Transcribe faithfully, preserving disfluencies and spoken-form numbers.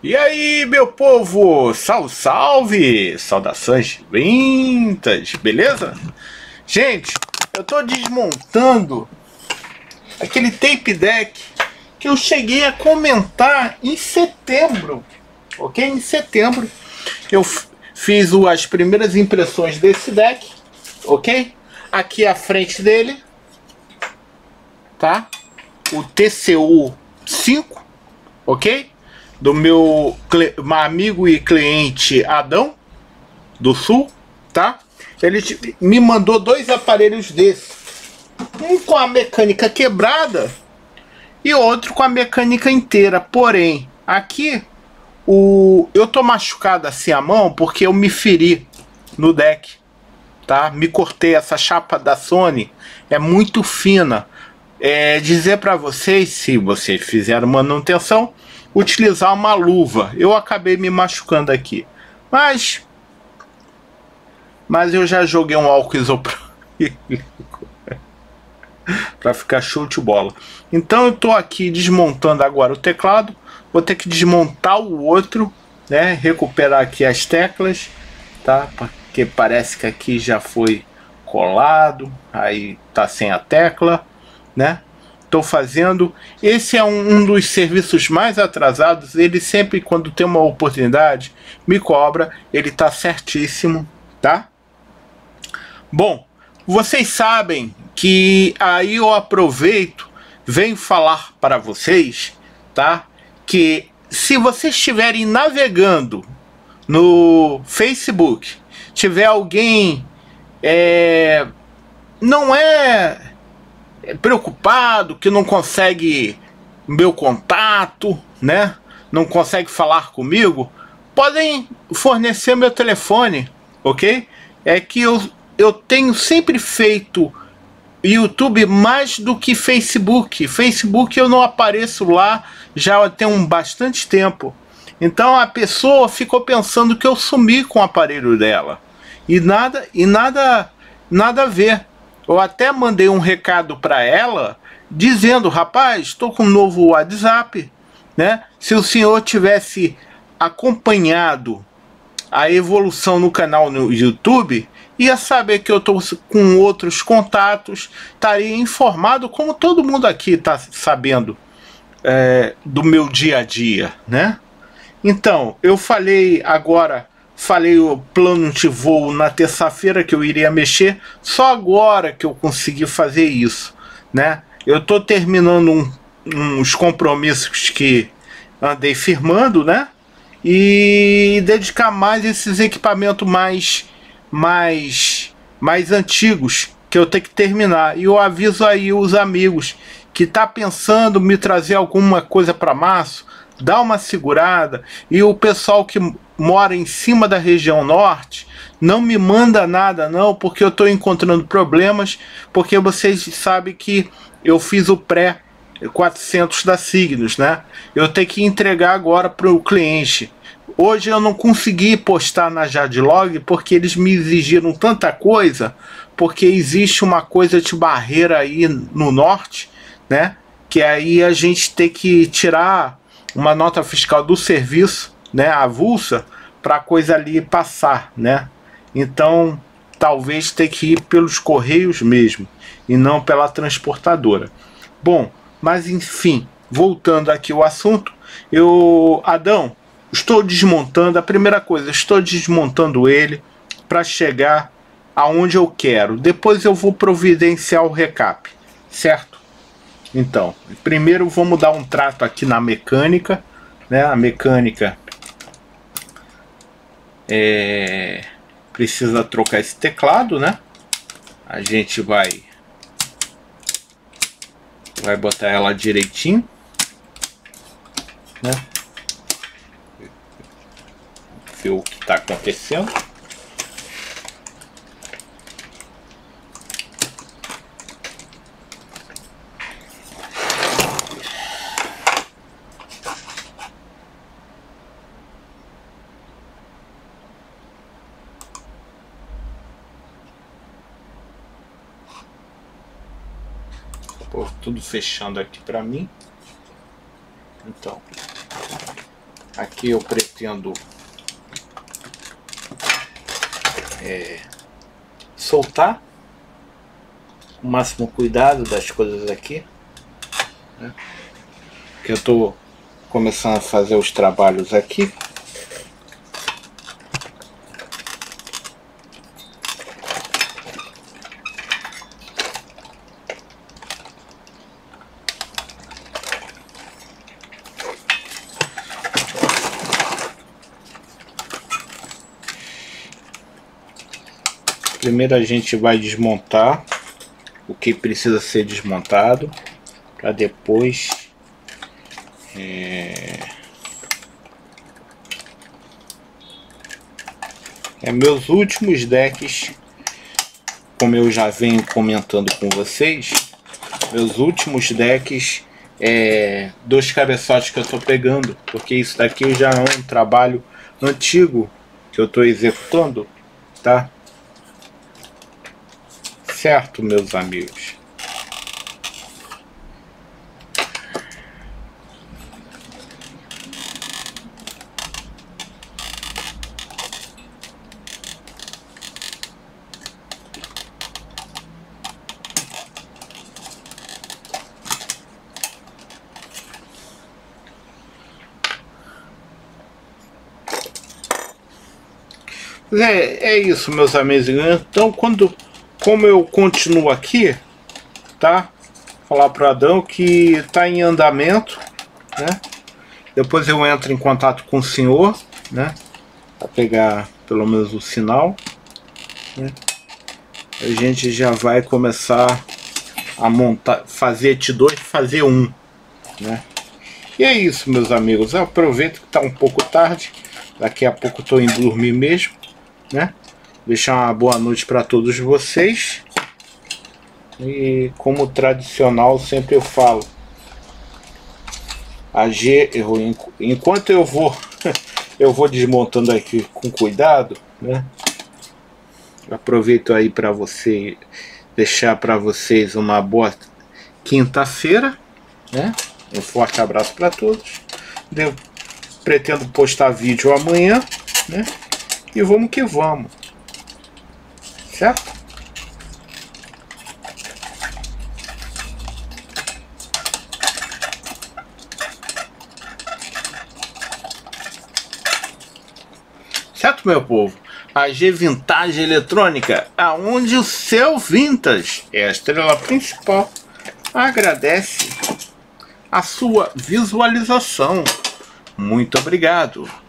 E aí, meu povo, salve, salve, saudações vintage, beleza? Gente, eu tô desmontando aquele tape deck que eu cheguei a comentar em setembro, ok? Em setembro eu fiz as primeiras impressões desse deck, ok? Aqui à frente dele, tá? O T C U cinco, ok? Do meu amigo e cliente Adão do Sul, tá? Ele me mandou dois aparelhos desses, um com a mecânica quebrada e outro com a mecânica inteira. Porém, aqui o eu tô machucado assim a mão porque eu me feri no deck, tá? Me cortei. Essa chapa da Sony é muito fina. É dizer para vocês, se vocês fizeram manutenção, utilizar uma luva. Eu acabei me machucando aqui, mas mas eu já joguei um álcool isopropílico para ficar show de bola. Então eu tô aqui desmontando agora o teclado. Vou ter que desmontar o outro, né? Recuperar aqui as teclas, tá? Porque parece que aqui já foi colado, aí tá sem a tecla, né? Estou fazendo. Esse é um, um dos serviços mais atrasados. Ele sempre, quando tem uma oportunidade, me cobra. Ele tá certíssimo, tá? Bom, vocês sabem que aí eu aproveito, venho falar para vocês, tá? Que se vocês estiverem navegando no Facebook, tiver alguém é, não é preocupado, que não consegue meu contato, né? Não consegue falar comigo, podem fornecer meu telefone, ok? É que eu, eu tenho sempre feito YouTube mais do que Facebook. Facebook eu não apareço lá já tem um bastante tempo. Então a pessoa ficou pensando que eu sumi com o aparelho dela. E nada, e nada, nada a ver. Eu até mandei um recado para ela dizendo: rapaz, estou com um novo WhatsApp, né? Se o senhor tivesse acompanhado a evolução no canal no YouTube, ia saber que eu estou com outros contatos, estaria informado, como todo mundo aqui está sabendo é, do meu dia a dia, né? Então, eu falei agora... Falei o plano de voo na terça-feira que eu iria mexer, só agora que eu consegui fazer isso, né? Eu tô terminando um, uns compromissos que andei firmando, né? E dedicar mais esses equipamentos mais, mais, mais antigos que eu tenho que terminar. E eu aviso aí os amigos que tá pensando me trazer alguma coisa para março, dá uma segurada. E o pessoal que mora em cima da região norte, não me manda nada não, porque eu estou encontrando problemas, porque vocês sabem que eu fiz o pré quatrocentos da Signos, né? Eu tenho que entregar agora para o cliente. Hoje eu não consegui postar na Jadlog porque eles me exigiram tanta coisa, porque existe uma coisa de barreira aí no norte, né? Que aí a gente tem que tirar uma nota fiscal do serviço, né, avulsa, para a coisa ali passar, né? Então, talvez tenha que ir pelos correios mesmo, e não pela transportadora. Bom, mas enfim, voltando aqui ao assunto, eu, Adão, estou desmontando, a primeira coisa, estou desmontando ele para chegar aonde eu quero. Depois eu vou providenciar o recap, certo? Então, primeiro vamos dar um trato aqui na mecânica, né? A mecânica é, precisa trocar esse teclado, né? A gente vai vai botar ela direitinho, né? Ver o que está acontecendo. Tudo fechando aqui para mim. Então, Aqui eu pretendo é, soltar o máximo cuidado das coisas aqui, né? Que eu estou começando a fazer os trabalhos aqui. Primeiro a gente vai desmontar o que precisa ser desmontado, para depois é... é meus últimos decks, como eu já venho comentando com vocês, meus últimos decks é dos cabeçotes que eu estou pegando, porque isso daqui já é um trabalho antigo que eu estou executando, tá? Certo, meus amigos? É, é isso, meus amigos. Então, quando como eu continuo aqui, tá? Falar para o Adão que está em andamento, né? Depois eu entro em contato com o senhor, né? Para pegar pelo menos o sinal, né? A gente já vai começar a montar, fazer T dois, fazer um, né? E é isso, meus amigos. Eu aproveito que está um pouco tarde. Daqui a pouco estou indo dormir mesmo, né? Deixar uma boa noite para todos vocês. E como tradicional, sempre eu falo, a G, eu, enquanto eu vou eu vou desmontando aqui com cuidado, né? Aproveito aí para você deixar para vocês uma boa quinta-feira, né? Um forte abraço para todos. Eu pretendo postar vídeo amanhã, né? E vamos que vamos. Certo? Certo, meu povo? A G Vintage Eletrônica, aonde o seu Vintage é a estrela principal, agradece a sua visualização. Muito obrigado.